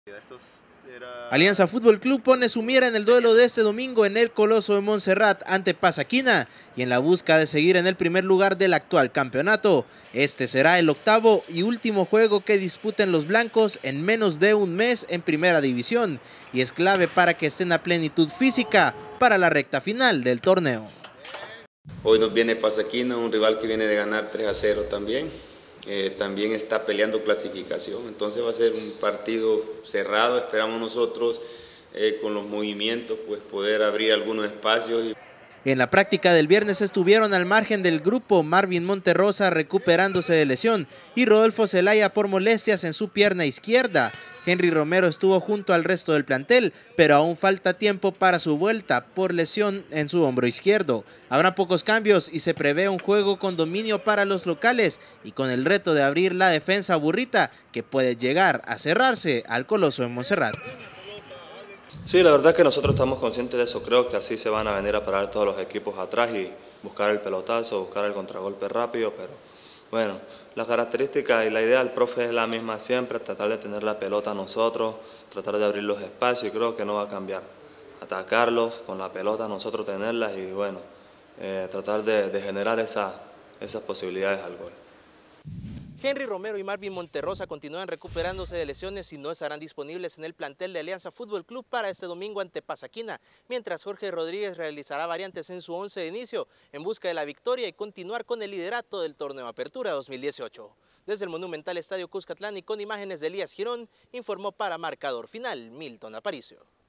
Alianza Fútbol Club pone su mira en el duelo de este domingo en el Coloso de Montserrat ante Pasaquina y en la busca de seguir en el primer lugar del actual campeonato. Este será el octavo y último juego que disputen los blancos en menos de un mes en primera división y es clave para que estén a plenitud física para la recta final del torneo. Hoy nos viene Pasaquina, un rival que viene de ganar 3-0 también. También está peleando clasificación, entonces va a ser un partido cerrado. Esperamos nosotros con los movimientos pues poder abrir algunos espacios. En la práctica del viernes estuvieron al margen del grupo Marvin Monterrosa recuperándose de lesión y Rodolfo Zelaya por molestias en su pierna izquierda. Henry Romero estuvo junto al resto del plantel, pero aún falta tiempo para su vuelta por lesión en su hombro izquierdo. Habrá pocos cambios y se prevé un juego con dominio para los locales y con el reto de abrir la defensa burrita que puede llegar a cerrarse al Coloso de Montserrat. Sí, la verdad es que nosotros estamos conscientes de eso. Creo que así se van a venir a parar todos los equipos atrás y buscar el pelotazo, buscar el contragolpe rápido, pero bueno, las características y la idea del profe es la misma siempre, tratar de tener la pelota nosotros, tratar de abrir los espacios y creo que no va a cambiar. Atacarlos con la pelota, nosotros tenerlas y bueno, tratar de generar esas posibilidades al gol. Henry Romero y Marvin Monterrosa continúan recuperándose de lesiones y no estarán disponibles en el plantel de Alianza Fútbol Club para este domingo ante Pasaquina, mientras Jorge Rodríguez realizará variantes en su 11 de inicio en busca de la victoria y continuar con el liderato del torneo Apertura 2018. Desde el monumental Estadio Cuscatlán y con imágenes de Elías Girón, informó para Marcador Final Milton Aparicio.